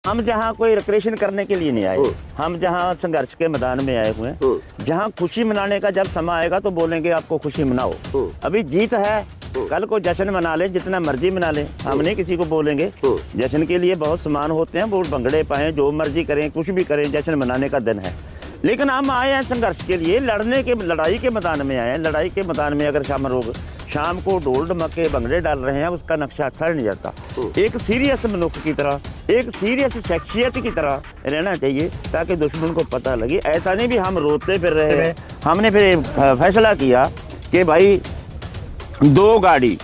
हम जहाँ कोई रिक्रिएशन करने के लिए नहीं आए, हम जहाँ संघर्ष के मैदान में आए हुए हैं। जहाँ खुशी मनाने का जब समय आएगा तो बोलेंगे आपको खुशी मनाओ। अभी जीत है, कल को जश्न मना ले, जितना मर्जी मना ले, हम नहीं किसी को बोलेंगे। जश्न के लिए बहुत सामान होते हैं, वो भंगड़े पाए, जो मर्जी करें, कुछ भी करें, जश्न मनाने का दिन है। लेकिन हम आए हैं संघर्ष के लिए, लड़ाई के मैदान में आए हैं। लड़ाई के मैदान में अगर शाम को ढोल ढमके भंगड़े डाल रहे हैं, उसका नक्शा अच्छा नहीं जाता। एक सीरियस मनुष्य की तरह, एक सीरियस शख्सियत की तरह रहना चाहिए, ताकि दुश्मन को पता लगे। ऐसा नहीं भी हम रोते फिर रहे हैं। हमने फिर फैसला किया कि भाई दो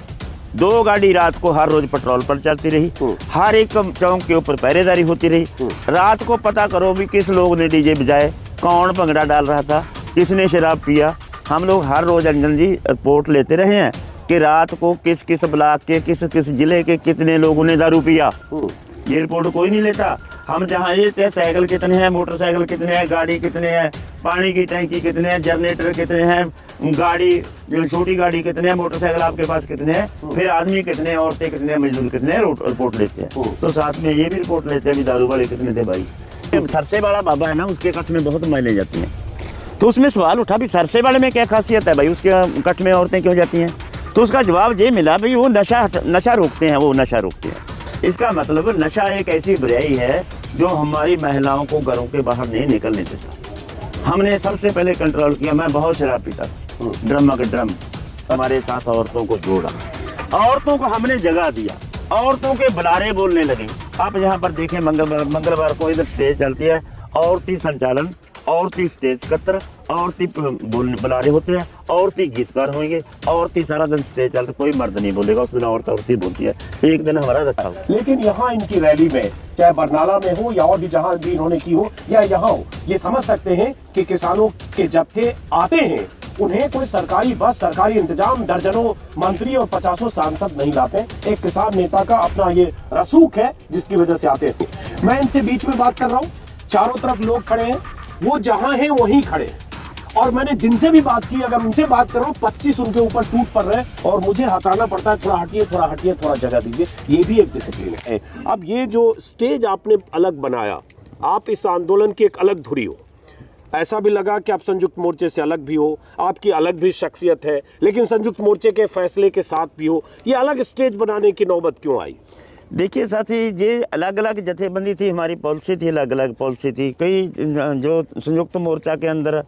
गाड़ी रात को हर रोज पेट्रोल पर चलती रही, हर एक चौक के ऊपर पहरेदारी होती रही। रात को पता करो भी किस लोग ने डीजे बजाए, कौन भंगड़ा डाल रहा था, किसने शराब पिया। हम लोग हर रोज अंजन जी रिपोर्ट लेते रहे हैं कि रात को किस किस ब्लॉक के किस किस जिले के कितने लोगों ने दारू पिया। ये रिपोर्ट कोई नहीं लेता। हम जहाँ लेते हैं साइकिल कितने हैं, मोटरसाइकिल कितने हैं, गाड़ी कितने हैं, पानी की टैंकी कितने हैं, जनरेटर कितने हैं, गाड़ी जो छोटी गाड़ी कितने हैं, मोटरसाइकिल आपके पास कितने हैं, फिर आदमी कितने हैं, औरतें कितने हैं, मजदूर कितने हैं, रिपोर्ट लेते हैं। तो साथ में ये भी रिपोर्ट लेते हैं दारू वाले कितने थे भाई। सरसे वाला बाबा है ना, उसके कट में बहुत मैले जाती हैं। तो उसमें सवाल उठा भी सरसे वाले में क्या खासियत है भाई, उसके कट में औरतें क्यों जाती हैं। तो उसका जवाब ये मिला भाई वो नशा रोकते हैं, वो नशा रोकते हैं। इसका मतलब नशा एक ऐसी बुराई है जो हमारी महिलाओं को घरों के बाहर नहीं निकलने देता। हमने सबसे पहले कंट्रोल किया। मैं बहुत शराब पीता, ड्रम के ड्रम, हमारे साथ औरतों को जोड़ा, औरतों को हमने जगह दिया, औरतों के बुलारे बोलने लगे। आप यहाँ पर देखें मंगलवार को इधर स्टेज चलती है, औरती संचालन, औरती स्टेज कतर, औरती बुलारे होते हैं, औरती गीतकार होंगे, औरती सारा दिन स्टेज चलते, कोई मर्द नहीं बोलेगा उस दिन, औरती बोलती है। एक दिन हमारा रखा। लेकिन यहाँ इनकी रैली में, चाहे बरनाला में हो या और भी जहाँ भी इन्होंने की हो या यहाँ हो, ये समझ सकते हैं कि किसानों के जत्थे आते हैं, उन्हें कोई सरकारी बस, सरकारी इंतजाम, दर्जनों मंत्री और 50 सांसद नहीं लाते। एक किसान नेता का अपना ये रसूख है जिसकी वजह से आते हैं। मैं इनसे बीच में बात कर रहा हूँ, चारों तरफ लोग खड़े हैं, वो जहां हैं वहीं खड़े हैं। और मैंने जिनसे भी बात की, अगर उनसे बात करूं, 25 उनके ऊपर टूट पड़ रहे हैं और मुझे हटाना पड़ता है, थोड़ा हटिए, थोड़ा हटिए, थोड़ा जगह दीजिए। ये भी एक डिसिप्लिन है। अब ये जो स्टेज आपने अलग बनाया, आप इस आंदोलन की एक अलग धुरी हो। ऐसा भी लगा कि आप संयुक्त मोर्चे से अलग भी हो, आपकी अलग भी शख्सियत है, लेकिन संयुक्त मोर्चे के फैसले के साथ भी हो। ये अलग स्टेज बनाने की नौबत क्यों आई? देखिए साथी, ये अलग अलग जथेबंदी थी, हमारी पॉलिसी थी, अलग अलग पॉलिसी थी। कई जो संयुक्त मोर्चा के अंदर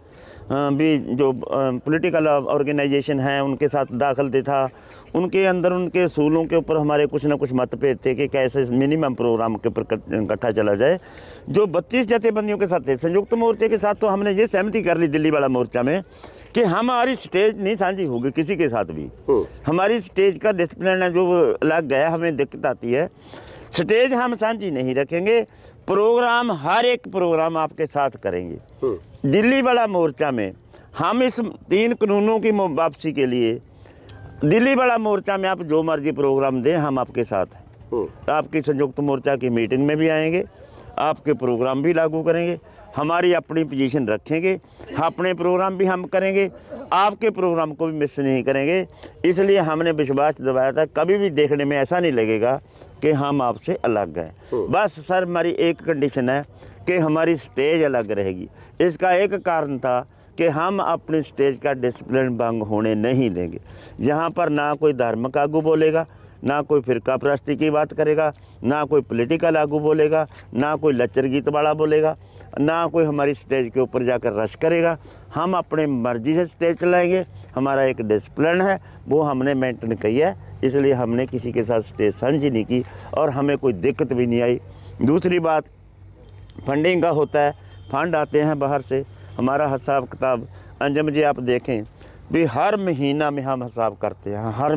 भी जो पॉलिटिकल ऑर्गेनाइजेशन हैं उनके साथ दाखिल था, उनके अंदर उनके असूलों के ऊपर हमारे कुछ ना कुछ मतभेद थे कि कैसे मिनिमम प्रोग्राम के ऊपर इकट्ठा चला जाए। जो 32 जथेबंदियों के साथ थे, संयुक्त मोर्चे के साथ तो हमने ये सहमति कर ली दिल्ली वाला मोर्चा में कि हमारी स्टेज नहीं साझी होगी किसी के साथ भी। हमारी स्टेज का डिसिप्लिन है जो अलग गया, हमें दिक्कत आती है। स्टेज हम साझी नहीं रखेंगे, प्रोग्राम हर एक प्रोग्राम आपके साथ करेंगे। दिल्ली वाला मोर्चा में हम इस 3 कानूनों की वापसी के लिए, दिल्ली वाला मोर्चा में आप जो मर्जी प्रोग्राम दें, हम आपके साथ हैं। आपकी संयुक्त मोर्चा की मीटिंग में भी आएंगे, आपके प्रोग्राम भी लागू करेंगे, हमारी अपनी पोजीशन रखेंगे, अपने प्रोग्राम भी हम करेंगे, आपके प्रोग्राम को भी मिस नहीं करेंगे। इसलिए हमने विश्वास दिलाया था, कभी भी देखने में ऐसा नहीं लगेगा कि हम आपसे अलग हैं। बस सर, हमारी एक कंडीशन है कि हमारी स्टेज अलग रहेगी। इसका एक कारण था कि हम अपनी स्टेज का डिसिप्लिन भंग होने नहीं देंगे। यहाँ पर ना कोई धार्मिक आगू बोलेगा, ना कोई फिरका परस्ती की बात करेगा, ना कोई पॉलिटिकल आगू बोलेगा, ना कोई लच्चर गीत वाला बोलेगा, ना कोई हमारी स्टेज के ऊपर जाकर रश करेगा। हम अपने मर्जी से स्टेज चलाएंगे। हमारा एक डिसिप्लिन है, वो हमने मेंटेन की है, इसलिए हमने किसी के साथ स्टेज साझी नहीं की और हमें कोई दिक्कत भी नहीं आई। दूसरी बात, फंडिंग का होता है, फंड आते हैं बाहर से। हमारा हिसाब किताब अंजम जी आप देखें भी, हर महीना में हम हिसाब करते हैं, हर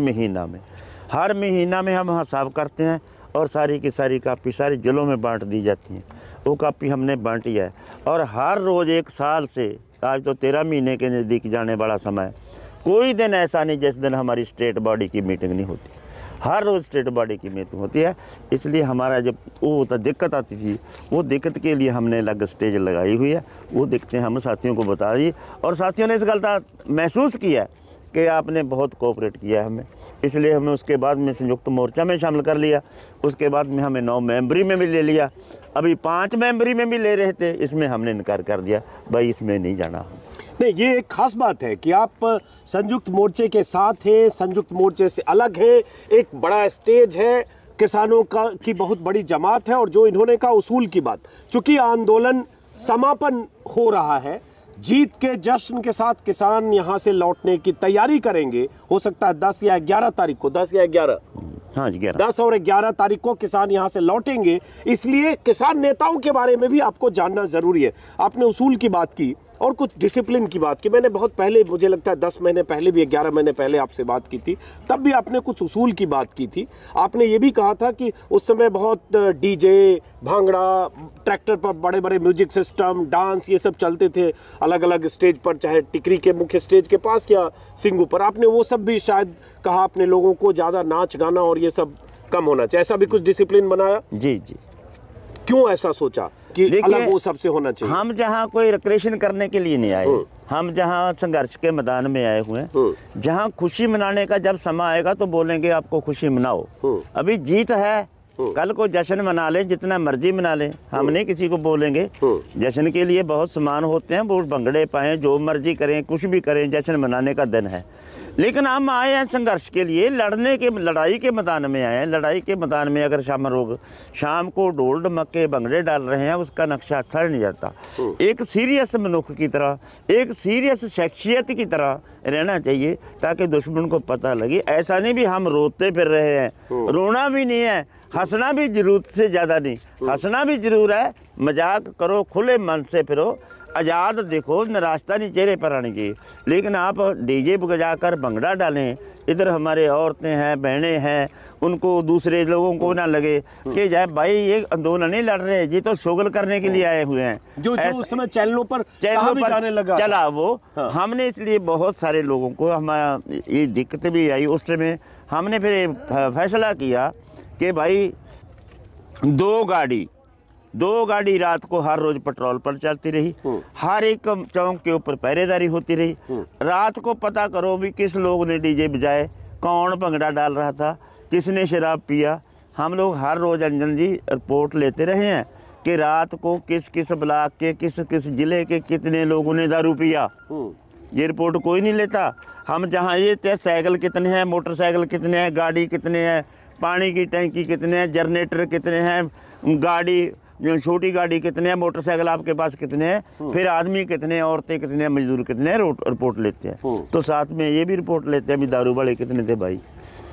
महीना में हम हिसाब करते हैं और सारी की सारी कापी सारी जिलों में बांट दी जाती हैं। वो कापी हमने बांटी है और हर रोज़ 1 साल से आज तो 13 महीने के नज़दीक जाने वाला समय, कोई दिन ऐसा नहीं जिस दिन हमारी स्टेट बॉडी की मीटिंग नहीं होती। हर रोज़ स्टेट बॉडी की मीटिंग होती है। इसलिए हमारा जब वो दिक्कत आती थी, वो दिक्कत के लिए हमने अलग स्टेज लगाई हुई है। वो दिक्कतें हम साथियों को बता दी और साथियों ने इस गलत महसूस किया कि आपने बहुत कोऑपरेट किया है हमें, इसलिए हमें उसके बाद में संयुक्त मोर्चा में शामिल कर लिया। उसके बाद में हमें 9 मेंबरी में भी ले लिया, अभी 5 मेंबरी में भी ले रहे थे, इसमें हमने इनकार कर दिया, भाई इसमें नहीं जाना। नहीं, ये एक खास बात है कि आप संयुक्त मोर्चे के साथ हैं, संयुक्त मोर्चे से अलग हैं, एक बड़ा स्टेज है, किसानों का की बहुत बड़ी जमात है, और जो इन्होंने कहा उसूल की बात, चूंकि आंदोलन समापन हो रहा है, जीत के जश्न के साथ किसान यहाँ से लौटने की तैयारी करेंगे। हो सकता है 10 या 11 तारीख को, 10 या 11, हाँ जी 11, 10 और 11 तारीख को किसान यहाँ से लौटेंगे। इसलिए किसान नेताओं के बारे में भी आपको जानना जरूरी है। आपने उसूल की बात की और कुछ डिसिप्लिन की बात की। मैंने बहुत पहले, मुझे लगता है 10 महीने पहले भी, 11 महीने पहले आपसे बात की थी, तब भी आपने कुछ उसूल की बात की थी। आपने ये भी कहा था कि उस समय बहुत डीजे, भांगड़ा, ट्रैक्टर पर बड़े बड़े म्यूजिक सिस्टम, डांस, ये सब चलते थे अलग अलग स्टेज पर, चाहे टिकरी के मुख्य स्टेज के पास या सिंगू पर। आपने वो सब भी शायद कहा, अपने लोगों को ज़्यादा नाच गाना और ये सब कम होना चाहिए, ऐसा भी कुछ डिसिप्लिन बनाया? जी जी। क्यों ऐसा सोचा कि अलग वो सबसे होना चाहिए? हम जहाँ कोई रिक्रिएशन करने के लिए नहीं आए, हम जहाँ संघर्ष के मैदान में आए हुए हैं, जहाँ खुशी मनाने का जब समय आएगा तो बोलेंगे आपको खुशी मनाओ। अभी जीत है, कल को जश्न मना लें, जितना मर्जी मना लें, हम नहीं किसी को बोलेंगे। जश्न के लिए बहुत सामान होते हैं, वो भंगड़े पाएं, जो मर्जी करें, कुछ भी करें, जश्न मनाने का दिन है। लेकिन हम आए हैं संघर्ष के लिए, लड़ने के, लड़ाई के मैदान में आए हैं। लड़ाई के मैदान में अगर शाम को ढोल ढमक्के भंगड़े डाल रहे हैं, उसका नक्शा अच्छा नहीं जाता। एक सीरियस मनुष्य की तरह, एक सीरियस शख्सियत की तरह रहना चाहिए, ताकि दुश्मन को पता लगे। ऐसा नहीं भी हम रोते फिर रहे हैं, रोना भी नहीं है, हंसना भी जरूरत से ज़्यादा नहीं, हंसना भी जरूर है, मजाक करो, खुले मन से फिरो, आज़ाद देखो, निराशा नहीं चेहरे पर आनी चाहिए। लेकिन आप डीजे बजा कर भंगड़ा डालें, इधर हमारे औरतें हैं, बहनें हैं, उनको दूसरे लोगों को ना लगे कि जाए भाई ये आंदोलन नहीं लड़ रहे, ये तो शोगल करने के लिए आए हुए हैं। जो उस समय चैनलों पर जाने लगा चला वो। हाँ। हमने इसलिए बहुत सारे लोगों को, हमारा ये दिक्कत भी आई उस समय, हमने फिर फैसला किया कि भाई 2 गाड़ी रात को हर रोज पेट्रोल पर चलती रही, हर एक चौक के ऊपर पहरेदारी होती रही। रात को पता करो भी किस लोग ने डीजे बजाए, कौन भंगड़ा डाल रहा था, किसने शराब पिया। हम लोग हर रोज अंजन जी रिपोर्ट लेते रहे हैं कि रात को किस किस ब्लॉक के, किस किस जिले के कितने लोगों ने दारू पिया। ये रिपोर्ट कोई नहीं लेता। हम जहाँ ये थे, साइकिल कितने हैं, मोटरसाइकिल कितने हैं, गाड़ी कितने हैं, पानी की टैंकी कितने हैं, जनरेटर कितने हैं, गाड़ी जो छोटी गाड़ी कितने हैं, मोटरसाइकिल आपके पास कितने हैं, फिर आदमी कितने हैं, औरतें कितने हैं, मजदूर कितने हैं, रिपोर्ट लेते हैं। तो साथ में ये भी रिपोर्ट लेते हैं भी दारू वाले कितने थे भाई।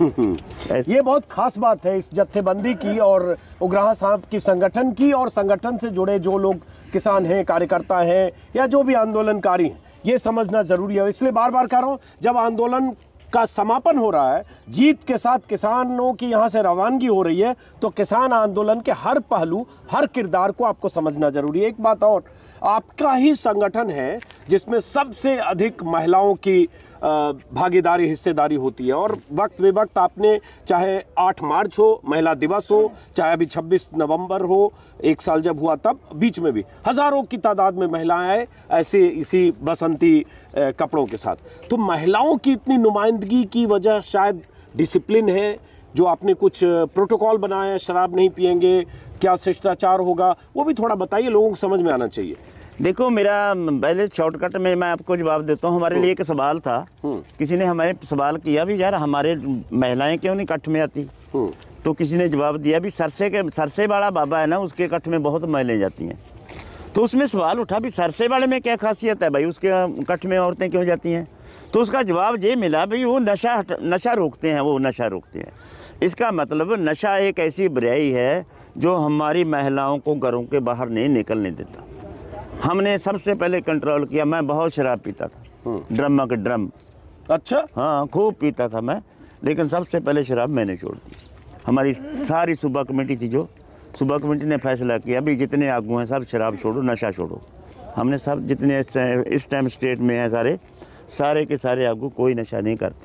ये बहुत खास बात है इस जत्थेबंदी की और उग्राहा साहब की संगठन की, और संगठन से जुड़े जो लोग किसान हैं, कार्यकर्ता हैं, या जो भी आंदोलनकारी हैं, ये समझना जरूरी है। इसलिए बार बार कह रहा हूँ, जब आंदोलन का समापन हो रहा है, जीत के साथ किसानों की यहाँ से रवानगी हो रही है, तो किसान आंदोलन के हर पहलू, हर किरदार को आपको समझना जरूरी है। एक बात और, आपका ही संगठन है जिसमें सबसे अधिक महिलाओं की भागीदारी, हिस्सेदारी होती है, और वक्त बे वक्त आपने, चाहे 8 मार्च हो, महिला दिवस हो, चाहे अभी 26 नवंबर हो, 1 साल जब हुआ तब, बीच में भी हजारों की तादाद में महिलाएं आए ऐसे इसी बसंती कपड़ों के साथ। तो महिलाओं की इतनी नुमाइंदगी की वजह शायद डिसिप्लिन है, जो आपने कुछ प्रोटोकॉल बनाया, शराब नहीं पिएंगे, क्या शिष्टाचार होगा, वो भी थोड़ा बताइए, लोगों को समझ में आना चाहिए। देखो, मेरा पहले शॉर्टकट में मैं आपको जवाब देता हूँ। हमारे लिए एक सवाल था, किसी ने हमारे सवाल किया भी, यार हमारे महिलाएं क्यों नहीं कट्ठ में आती। तो किसी ने जवाब दिया भी सरसे वाला बाबा है ना, उसके कट्ठ में बहुत महिलाएं जाती हैं। तो उसमें सवाल उठा भी सरसे वाले में क्या खासियत है भाई, उसके कट्ठ में औरतें क्यों जाती हैं। तो उसका जवाब ये मिला भाई, वो नशा रोकते हैं, वो नशा रोकते हैं। इसका मतलब नशा एक ऐसी बुराई है जो हमारी महिलाओं को घरों के बाहर नहीं निकलने देता। हमने सबसे पहले कंट्रोल किया। मैं बहुत शराब पीता था, ड्रम के ड्रम। अच्छा। हाँ, खूब पीता था मैं, लेकिन सबसे पहले शराब मैंने छोड़ दी। हमारी सारी सूबा कमेटी थी, जो सूबा कमेटी ने फैसला किया भी जितने आगू हैं सब शराब छोड़ो, नशा छोड़ो। हमने सब जितने इस टाइम स्टेट में हैं सारे के सारे आगू कोई नशा नहीं करते।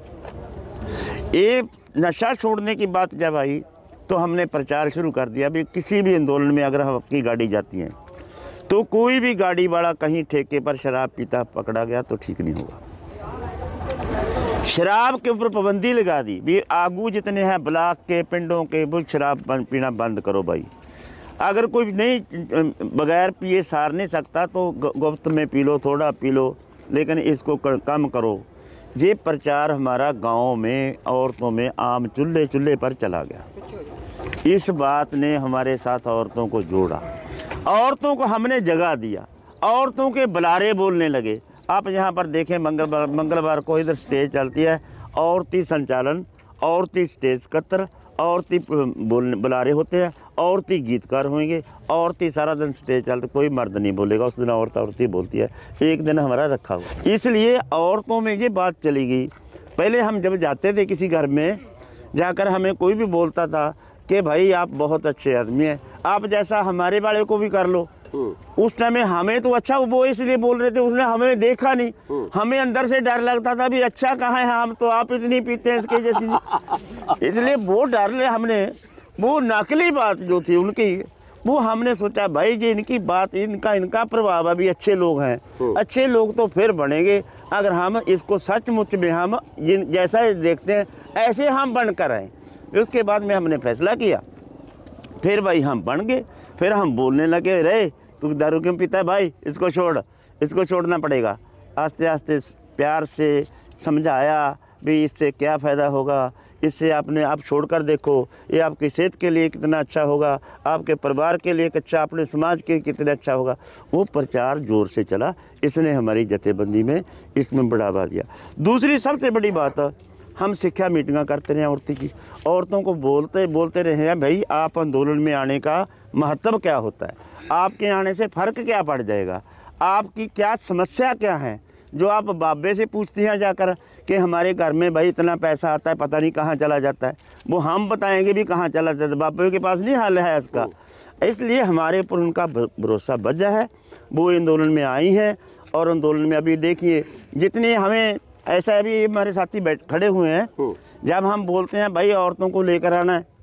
ये नशा छोड़ने की बात जब आई तो हमने प्रचार शुरू कर दिया भी किसी भी आंदोलन में अगर हम अपनी गाड़ी जाती हैं तो कोई भी गाड़ी वाला कहीं ठेके पर शराब पीता पकड़ा गया तो ठीक नहीं होगा। शराब के ऊपर पाबंदी लगा दी भी आगू जितने हैं ब्लॉक के पिंडों के वो शराब पीना बंद करो भाई। अगर कोई नहीं बगैर पिए सार नहीं सकता तो गुप्त में पी लो, थोड़ा पी लो, लेकिन इसको कम करो। ये प्रचार हमारा गांव में औरतों में आम चूल्हे चूल्हे पर चला गया। इस बात ने हमारे साथ औरतों को जोड़ा, औरतों को हमने जगह दिया, औरतों के बुलारे बोलने लगे। आप यहाँ पर देखें मंगलवार को इधर स्टेज चलती है, औरती संचालन, औरती स्टेज कतर, औरती बुलारे होते हैं, औरती गीतकार होंगे, औरती सारा दिन स्टेज चलते, कोई मर्द नहीं बोलेगा उस दिन, औरती बोलती है। एक दिन हमारा रखा हुआ, इसलिए औरतों में ये बात चली गई। पहले हम जब जाते थे किसी घर में जाकर, हमें कोई भी बोलता था कि भाई आप बहुत अच्छे आदमी हैं, आप जैसा हमारे वाले को भी कर लो। उस टाइम में हमें तो अच्छा वो इसलिए बोल रहे थे, उसने हमें देखा नहीं, हमें अंदर से डर लगता था भी अच्छा कहाँ है, हम तो आप इतनी पीते हैं इसके जैसी। इसलिए वो डर ले हमने, वो नकली बात जो थी उनकी, वो हमने सोचा भाई ये इनकी बात, इनका प्रभाव, अभी अच्छे लोग हैं, अच्छे लोग तो फिर बनेंगे अगर हम इसको सचमुच में हम जैसा देखते हैं ऐसे हम बनकर आए। उसके बाद में हमने फैसला किया, फिर भाई हम बन गए, फिर हम बोलने लगे, रे तू दारू क्यों पीता है भाई, इसको छोड़, इसको छोड़ना पड़ेगा। आस्ते आस्ते प्यार से समझाया भी इससे क्या फ़ायदा होगा, इससे आपने आप छोड़कर देखो, ये आपकी सेहत के लिए कितना अच्छा होगा, आपके परिवार के लिए अच्छा, अपने समाज के कितना अच्छा होगा। वो प्रचार ज़ोर से चला, इसने हमारी जथेबंदी में इसमें बढ़ावा दिया। दूसरी सबसे बड़ी बात, हम शिक्षा मीटिंगां करते रहे औरतों की, औरतों को बोलते रहे हैं भाई आप आंदोलन में आने का महत्व क्या होता है, आपके आने से फ़र्क क्या पड़ जाएगा, आपकी क्या समस्या क्या है, जो आप बाबे से पूछती हैं जाकर कि हमारे घर में भाई इतना पैसा आता है पता नहीं कहाँ चला जाता है, वो हम बताएंगे भी कहाँ चला जाता है, बाबे के पास नहीं हल है इसका। इसलिए हमारे ऊपर उनका भरोसा बचा है, वो आंदोलन में आई हैं। और आंदोलन में अभी देखिए जितने हमें, ऐसा अभी हमारे साथी खड़े हुए हैं, जब हम बोलते हैं भाई औरतों को लेकर आना है,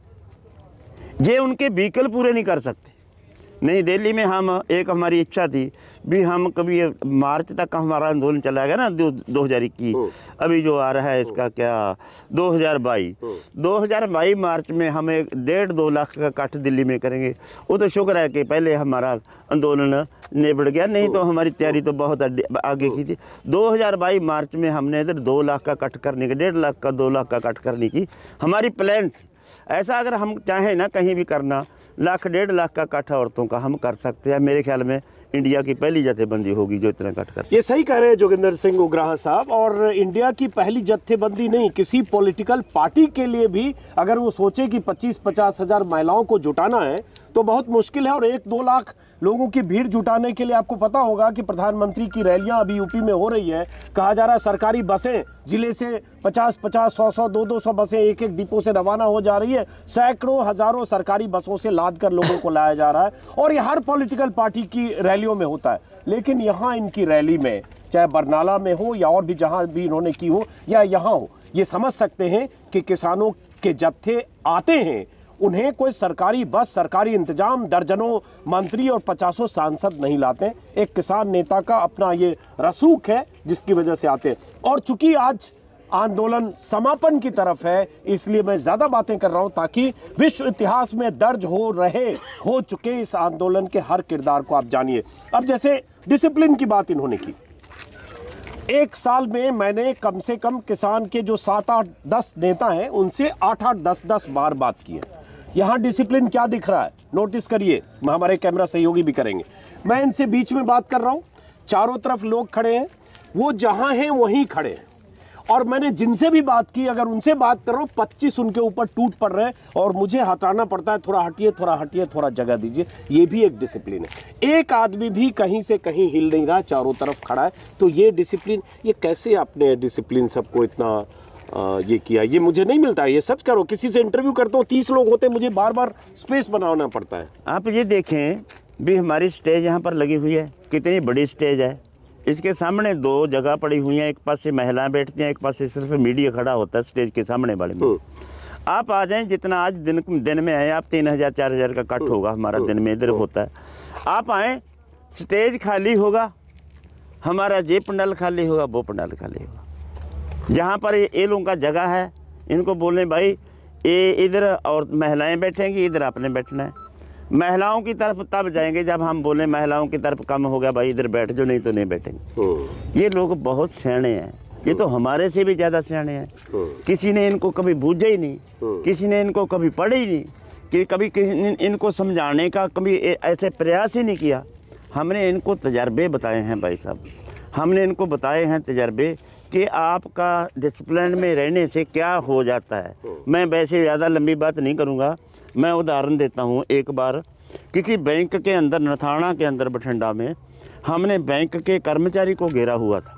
ये उनके व्हीकल पूरे नहीं कर सकते। नई दिल्ली में हम एक हमारी इच्छा थी भी हम कभी मार्च तक हमारा आंदोलन चला गया ना 2021, अभी जो आ रहा है इसका क्या 2022 मार्च में हम 1.5-2 लाख का इकट्ठ दिल्ली में करेंगे। वो तो शुक्र है कि पहले हमारा आंदोलन निबड़ गया, नहीं तो हमारी तैयारी तो बहुत आगे की थी। 2022 मार्च में हमने इधर 2 लाख का इकट्ठ करने की, 1.5 लाख का 2 लाख का इकट्ठ करने की हमारी प्लान थी। ऐसा अगर हम चाहें ना कहीं भी करना, 1.5 लाख का इकट्ठा औरतों का हम कर सकते हैं। मेरे ख्याल में इंडिया की पहली जथेबंदी होगी जो इतना इकट्ठ कर सकती है। ये सही कह रहे हैं जोगिंदर सिंह उग्राहा साहब। और इंडिया की पहली जत्थेबंदी नहीं, किसी पॉलिटिकल पार्टी के लिए भी अगर वो सोचे कि 25-50 हज़ार महिलाओं को जुटाना है तो बहुत मुश्किल है। और 1-2 लाख लोगों की भीड़ जुटाने के लिए आपको पता होगा कि प्रधानमंत्री की रैलियां अभी यूपी में हो रही है, कहा जा रहा है सरकारी बसें जिले से 50-50, 100-100, 200-200 बसें एक एक डिपो से रवाना हो जा रही है, सैकड़ों हजारों सरकारी बसों से लाद कर लोगों को लाया जा रहा है। और ये हर पॉलिटिकल पार्टी की रैलियों में होता है, लेकिन यहाँ इनकी रैली में, चाहे बरनाला में हो या और भी जहाँ भी इन्होंने की हो या यहाँ हो, ये समझ सकते हैं कि किसानों के जत्थे आते हैं, उन्हें कोई सरकारी बस, सरकारी इंतजाम, दर्जनों मंत्री और 50 सांसद नहीं लाते। एक किसान नेता का अपना ये रसूख है जिसकी वजह से आते हैं। और चूंकि आज आंदोलन समापन की तरफ है, इसलिए मैं ज्यादा बातें कर रहा हूं ताकि विश्व इतिहास में दर्ज हो चुके इस आंदोलन के हर किरदार को आप जानिए। अब जैसे डिसिप्लिन की बात इन्होंने की, 1 साल में मैंने कम से कम किसान के जो 7-8-10 नेता हैं उनसे 8-8, 10-10 बार बात की है। यहाँ डिसिप्लिन क्या दिख रहा है नोटिस करिए, हमारे कैमरा सहयोगी भी करेंगे। मैं इनसे बीच में बात कर रहा हूँ, चारों तरफ लोग खड़े हैं, वो जहाँ हैं वहीं खड़े हैं। और मैंने जिनसे भी बात की, अगर उनसे बात कर रहा हूँ, 25 उनके ऊपर टूट पड़ रहे हैं और मुझे हटाना पड़ता है, थोड़ा हटिए, थोड़ा हटिए, थोड़ा जगह दीजिए। ये भी एक डिसिप्लिन है। एक आदमी भी कहीं से कहीं हिल नहीं रहा, चारों तरफ खड़ा है। तो ये डिसिप्लिन, ये कैसे आपने डिसिप्लिन सबको इतना ये किया, ये मुझे नहीं मिलता है। ये सच करो, किसी से इंटरव्यू करता हूँ 30 लोग होते, मुझे बार बार स्पेस बनाना पड़ता है। आप ये देखें भी हमारी स्टेज यहाँ पर लगी हुई है, कितनी बड़ी स्टेज है। इसके सामने 2 जगह पड़ी हुई हैं, एक पास से महिलाएं बैठती हैं, एक पास से सिर्फ मीडिया खड़ा होता है स्टेज के सामने वाले में। आप आ जाएं, जितना आज दिन में आए आप, 3000-4000 का कट होगा हमारा दिन में इधर होता है। आप आएँ, स्टेज खाली होगा, हमारा ये पंडाल खाली होगा, वो पंडाल खाली होगा। जहाँ पर ये लोगों का जगह है, इनको बोलें भाई ये इधर और महिलाएं बैठेंगी, इधर आपने बैठना है। महिलाओं की तरफ तब जाएंगे जब हम बोलें महिलाओं की तरफ कम हो गया भाई इधर बैठ जो, नहीं तो नहीं बैठेंगे। ये लोग बहुत सियाने हैं, ये तो हमारे से भी ज़्यादा सियाने हैं। किसी ने इनको कभी बूझा ही नहीं, किसी ने इनको कभी पढ़ा ही नहीं, कि कभी किसी ने इनको समझाने का कभी ऐसे प्रयास ही नहीं किया। हमने इनको तजर्बे बताए हैं भाई साहब, हमने इनको बताए हैं तजर्बे कि आपका डिसिप्लिन में रहने से क्या हो जाता है। मैं वैसे ज़्यादा लंबी बात नहीं करूँगा, मैं उदाहरण देता हूँ। एक बार किसी बैंक के अंदर, नथाना के अंदर बठिंडा में, हमने बैंक के कर्मचारी को घेरा हुआ था।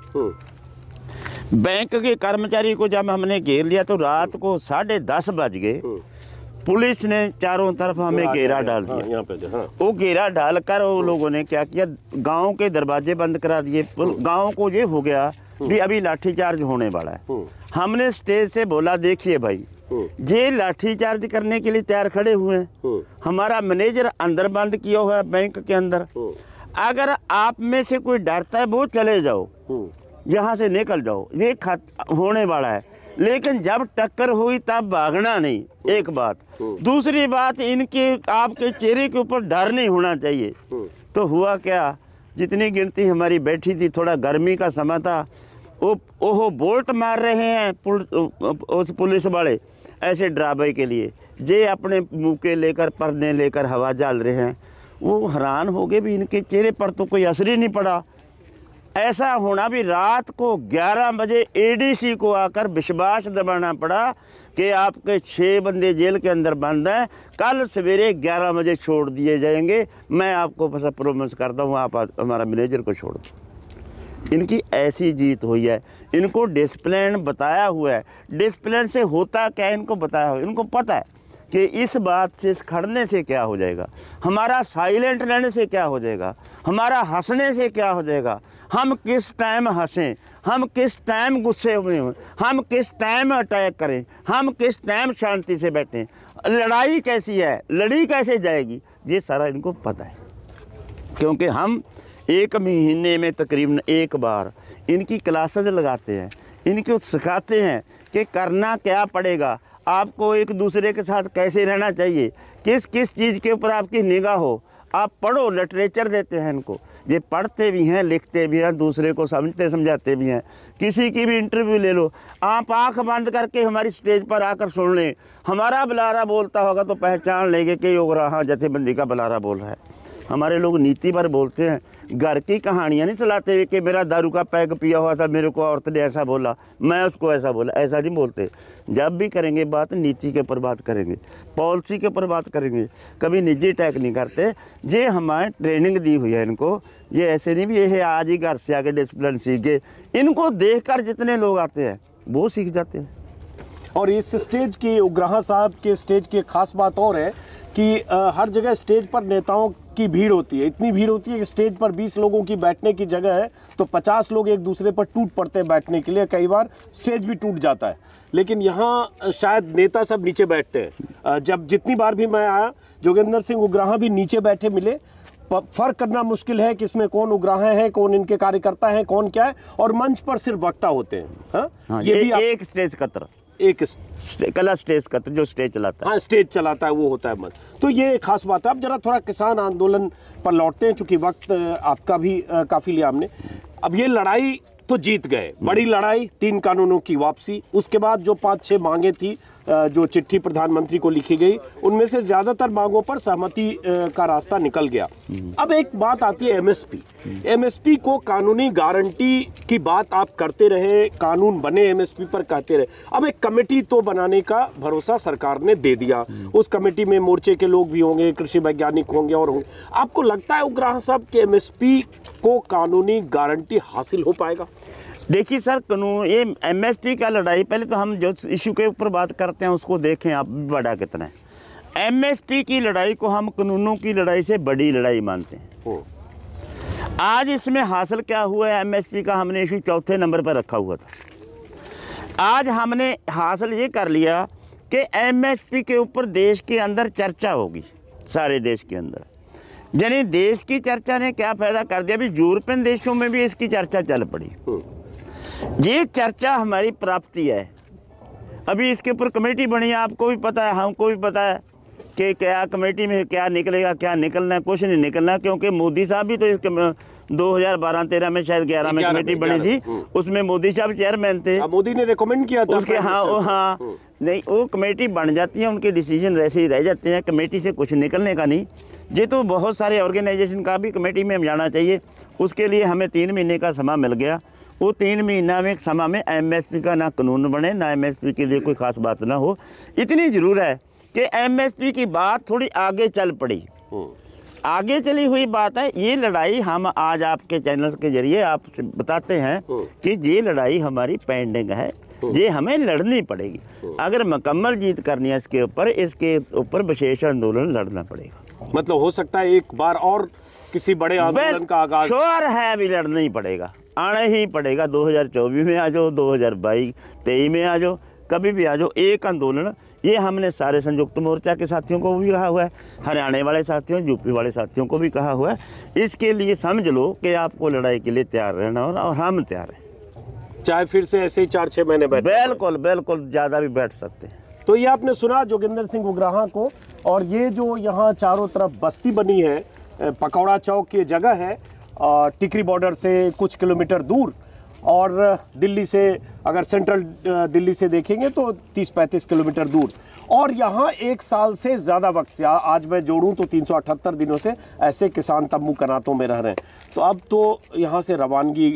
बैंक के कर्मचारी को जब हमने घेर लिया तो रात को 10:30 बज गए। पुलिस ने चारों तरफ हमें घेरा डाल दिया। यहाँ पे वो घेरा डालकर वो लोगों ने क्या किया, गांव के दरवाजे बंद करा दिए। गांव को ये हो गया भी अभी लाठीचार्ज होने वाला है। हमने स्टेज से बोला देखिए भाई, ये लाठीचार्ज करने के लिए तैयार खड़े हुए हैं। हमारा मैनेजर अंदर बंद किया हुआ है बैंक के अंदर। अगर आप में से कोई डरता है वो चले जाओ, यहाँ से निकल जाओ, ये होने वाला है। लेकिन जब टक्कर हुई तब भागना नहीं, एक बात। दूसरी बात, इनके आपके चेहरे के ऊपर डर नहीं होना चाहिए। तो हुआ क्या, जितनी गिनती हमारी बैठी थी, थोड़ा गर्मी का समय था, वो बोल्ट मार रहे हैं उस पुलिस वाले ऐसे ड्राइवर के लिए, जे अपने मुँह के लेकर पर्दे लेकर हवा जाल रहे हैं। वो हैरान हो गए भी इनके चेहरे पर तो कोई असर ही नहीं पड़ा। ऐसा होना भी रात को 11 बजे एडीसी को आकर विश्वास दिलाना पड़ा कि आपके 6 बंदे जेल के अंदर बंद हैं, कल सवेरे 11 बजे छोड़ दिए जाएंगे। मैं आपको बस प्रॉमिस करता हूँ, आप हमारा मैनेजर को छोड़ दो। इनकी ऐसी जीत हुई है। इनको डिसिप्लिन बताया हुआ है। डिसिप्लिन से होता क्या है इनको बताया हुआ है। इनको पता है कि इस बात से, इस खड़ने से क्या हो जाएगा, हमारा साइलेंट रहने से क्या हो जाएगा, हमारा हंसने से क्या हो जाएगा, हम किस टाइम हंसें, हम किस टाइम गुस्से में हों, हम किस टाइम अटैक करें, हम किस टाइम शांति से बैठें, लड़ाई कैसी है, लड़ी कैसे जाएगी, ये सारा इनको पता है। क्योंकि हम 1 महीने में तकरीबन 1 बार इनकी क्लासेस लगाते हैं, इनको सिखाते हैं कि करना क्या पड़ेगा, आपको एक दूसरे के साथ कैसे रहना चाहिए, किस किस चीज़ के ऊपर आपकी निगाह हो। आप पढ़ो, लिटरेचर देते हैं इनको, ये पढ़ते भी हैं, लिखते भी हैं, दूसरे को समझते समझाते भी हैं। किसी की भी इंटरव्यू ले लो, आप आंख बंद करके हमारी स्टेज पर आकर सुन लें, हमारा बुलारा बोलता होगा तो पहचान लेंगे कि योगराहा जथेबंदी का बुलारा बोल रहा है। हमारे लोग नीति पर बोलते हैं, घर की कहानियाँ नहीं चलाते हुए कि मेरा दारू का पैक पिया हुआ था, मेरे को औरत ने ऐसा बोला, मैं उसको ऐसा बोला, ऐसा नहीं बोलते। जब भी करेंगे बात, नीति के ऊपर बात करेंगे, पॉलिसी के ऊपर बात करेंगे, कभी निजी अटैक नहीं करते। ये हमारे ट्रेनिंग दी हुई है इनको, ये ऐसे नहीं भी ये आज ही घर से आके डिसिप्लिन सीखे। इनको देखकर जितने लोग आते हैं वो सीख जाते हैं। और इस स्टेज की, उग्राहा साहब के स्टेज की खास बात और है कि हर जगह स्टेज पर नेताओं की भीड़ होती है। इतनी भीड़ होती है कि स्टेज पर 20 लोगों की बैठने की जगह है तो 50 लोग एक दूसरे पर टूट पड़ते हैं बैठने के लिए। कई बार स्टेज भी टूट जाता है। लेकिन यहाँ शायद नेता सब नीचे बैठते हैं। जब जितनी बार भी मैं आया, जोगेंद्र सिंह उग्राहा भी नीचे बैठे मिले। फर्क करना मुश्किल है कि इसमें कौन उग्राहा है, कौन इनके कार्यकर्ता है, कौन क्या है। और मंच पर सिर्फ वक्ता होते हैं। हाँ, ये भी एक स्टेज का तरह, एक कला स्टेज का जो स्टेज चलाता है। हाँ, स्टेज चलाता है वो होता है मंच। तो ये खास बात है। अब जरा थोड़ा किसान आंदोलन पर लौटते हैं, चूंकि वक्त आपका भी काफी लिया हमने। अब ये लड़ाई तो जीत गए, बड़ी लड़ाई, 3 कानूनों की वापसी, उसके बाद जो 5-6 मांगे थी जो चिट्ठी प्रधानमंत्री को लिखी गई, उनमें से ज्यादातर मांगों पर सहमति का रास्ता निकल गया। अब एक बात आती है एमएसपी। एमएसपी को कानूनी गारंटी की बात आप करते रहे, कानून बने एमएसपी पर कहते रहे। अब एक कमेटी तो बनाने का भरोसा सरकार ने दे दिया। उस कमेटी में मोर्चे के लोग भी होंगे, कृषि वैज्ञानिक होंगे और होंगे। आपको लगता है उग्राहा साहब के एमएसपी को कानूनी गारंटी हासिल हो पाएगा? देखिए सर, कानून, ये एमएसपी का लड़ाई, पहले तो हम जो इशू के ऊपर बात करते हैं उसको देखें आप, बड़ा कितना है। एमएसपी की लड़ाई को हम कानूनों की लड़ाई से बड़ी लड़ाई मानते हैं। आज इसमें हासिल क्या हुआ है, एमएसपी का हमने इशू 4थे नंबर पर रखा हुआ था। आज हमने हासिल ये कर लिया कि एमएसपी के ऊपर देश के अंदर चर्चा होगी, सारे देश के अंदर। यानी देश की चर्चा ने क्या फ़ायदा कर दिया, भी यूरोपियन देशों में भी इसकी चर्चा चल पड़ी। ये चर्चा हमारी प्राप्ति है। अभी इसके ऊपर कमेटी बनी है, आपको भी पता है, हमको भी पता है कि क्या कमेटी में क्या निकलेगा, क्या निकलना है, कुछ नहीं निकलना, क्योंकि मोदी साहब भी तो इसके 2012-13 में शायद 11 में कमेटी बनी थी, उसमें मोदी साहब चेयरमैन थे। मोदी ने रिकमेंड किया था उसके हाँ नहीं, वो कमेटी बन जाती है, उनके डिसीजन वैसे ही रह जाते हैं, कमेटी से कुछ निकलने का नहीं। ये तो बहुत सारे ऑर्गेनाइजेशन का भी कमेटी में जाना चाहिए, उसके लिए हमें 3 महीने का समय मिल गया। वो 3 महीना में समय में एमएसपी का ना कानून बने, ना एमएसपी के लिए कोई ख़ास बात ना हो। इतनी ज़रूर है कि एमएसपी की बात थोड़ी आगे चल पड़ी, आगे चली हुई बात है। ये लड़ाई हम आज आपके चैनल के जरिए आपसे बताते हैं कि ये लड़ाई हमारी पेंडिंग है, ये हमें लड़नी पड़ेगी। अगर मुकम्मल जीत करनी है इसके ऊपर विशेष आंदोलन लड़ना पड़ेगा। मतलब हो सकता है एक बार और किसी बड़े आंदोलन का आगाज श्योर है, अभी लड़ना ही पड़ेगा, आना ही पड़ेगा। 2024 में आ जाओ, 2022-23 में आ जाओ, कभी भी आ जाओ, एक आंदोलन। ये हमने सारे संयुक्त मोर्चा के साथियों को भी कहा हुआ है, हरियाणा वाले साथियों, यूपी वाले साथियों को भी कहा हुआ है। इसके लिए समझ लो कि आपको लड़ाई के लिए तैयार रहना और हम तैयार हैं, चाहे फिर से ऐसे ही 4-6 महीने बैठ। बिल्कुल बिल्कुल, ज़्यादा भी बैठ सकते हैं। तो ये आपने सुना जोगिंदर सिंह उग्राहा को। और ये जो यहाँ चारों तरफ बस्ती बनी है, पकौड़ा चौक ये जगह है, टिकरी बॉर्डर से कुछ किलोमीटर दूर, और दिल्ली से अगर सेंट्रल दिल्ली से देखेंगे तो 30-35 किलोमीटर दूर। और यहाँ 1 साल से ज़्यादा वक्त से, आज मैं जोड़ूँ तो 378 दिनों से ऐसे किसान तंबू कनातों में रह रहे हैं। तो अब तो यहाँ से रवानगी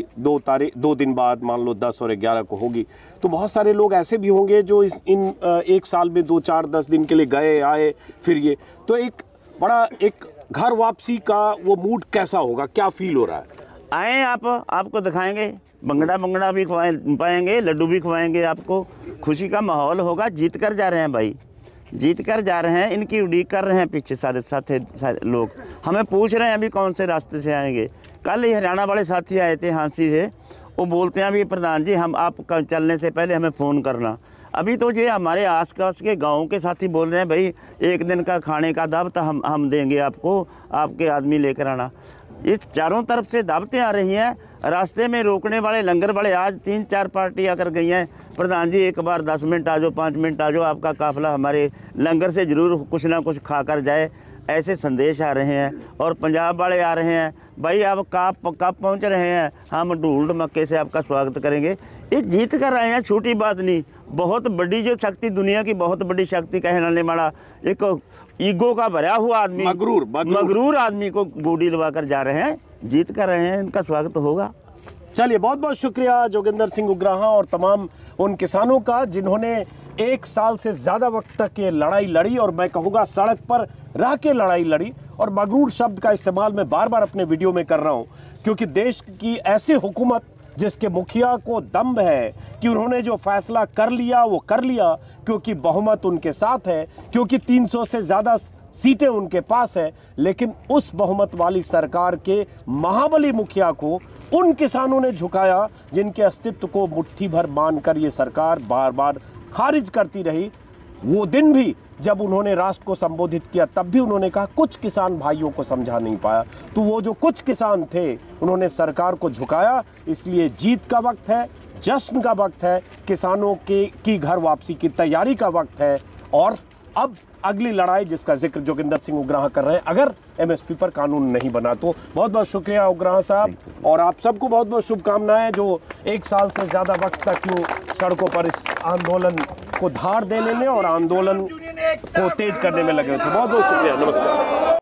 2 दिन बाद, मान लो 10 और 11 को होगी। तो बहुत सारे लोग ऐसे भी होंगे जो इन 1 साल में 2, 4, 10 दिन के लिए गए आए फिर ये, तो एक बड़ा एक घर वापसी का वो मूड कैसा होगा, क्या फील हो रहा है? आए आपको दिखाएंगे, बंगड़ा भी पाएंगे, लड्डू भी खवाएंगे आपको, खुशी का माहौल होगा। जीत कर जा रहे हैं भाई, जीत कर जा रहे हैं, इनकी उड़ीक कर रहे हैं पीछे सारे लोग। हमें पूछ रहे हैं अभी कौन से रास्ते से आएंगे। कल ही हरियाणा वाले साथी आए थे हाँसी से, वो बोलते हैं अभी प्रधान जी हम आप चलने से पहले हमें फ़ोन करना। अभी तो ये हमारे आसपास के गाँव के साथी बोल रहे हैं भाई 1 दिन का खाने का दावत हम देंगे आपको, आपके आदमी लेकर आना। इस चारों तरफ से दावतें आ रही हैं, रास्ते में रोकने वाले लंगर वाले आज 3-4 पार्टी आकर गई हैं, प्रधान जी एक बार 10 मिनट आ जाओ, 5 मिनट आ जाओ, आपका काफिला हमारे लंगर से ज़रूर कुछ ना कुछ खा कर जाए, ऐसे संदेश आ रहे हैं। और पंजाब वाले आ रहे हैं, भाई आप कब पहुंच रहे हैं, हम ढूल ढमक्के से आपका स्वागत करेंगे। ये जीत कर आए हैं, छोटी बात नहीं, बहुत बड़ी जो शक्ति, दुनिया की बहुत बड़ी शक्ति कहलाने वाला एक ईगो का भरा हुआ आदमी, मगरूर आदमी को गोडी लगा कर जा रहे हैं, जीत कर रहे हैं, इनका स्वागत होगा। चलिए, बहुत बहुत शुक्रिया जोगिंदर सिंह उग्राहा और तमाम उन किसानों का जिन्होंने 1 साल से ज़्यादा वक्त तक ये लड़ाई लड़ी, और मैं कहूँगा सड़क पर रह के लड़ाई लड़ी। और मगरूर शब्द का इस्तेमाल मैं बार बार अपने वीडियो में कर रहा हूँ, क्योंकि देश की ऐसी हुकूमत जिसके मुखिया को दम्भ है कि उन्होंने जो फैसला कर लिया वो कर लिया, क्योंकि बहुमत उनके साथ है, क्योंकि 300 से ज़्यादा सीटें उनके पास है। लेकिन उस बहुमत वाली सरकार के महाबली मुखिया को उन किसानों ने झुकाया जिनके अस्तित्व को मुट्ठी भर मानकर ये सरकार बार बार खारिज करती रही। वो दिन भी जब उन्होंने राष्ट्र को संबोधित किया तब भी उन्होंने कहा कुछ किसान भाइयों को समझा नहीं पाया। तो वो जो कुछ किसान थे उन्होंने सरकार को झुकाया। इसलिए जीत का वक्त है, जश्न का वक्त है, किसानों की घर वापसी की तैयारी का वक्त है। और अब अगली लड़ाई जिसका जिक्र जोगिंदर सिंह उग्राहा कर रहे हैं, अगर एमएसपी पर कानून नहीं बना तो। बहुत बहुत शुक्रिया उग्राहा साहब, और आप सबको बहुत बहुत शुभकामनाएं जो 1 साल से ज़्यादा वक्त तक यूँ सड़कों पर इस आंदोलन को धार देने में और आंदोलन को तेज करने में लगे थे। बहुत बहुत शुक्रिया, नमस्कार।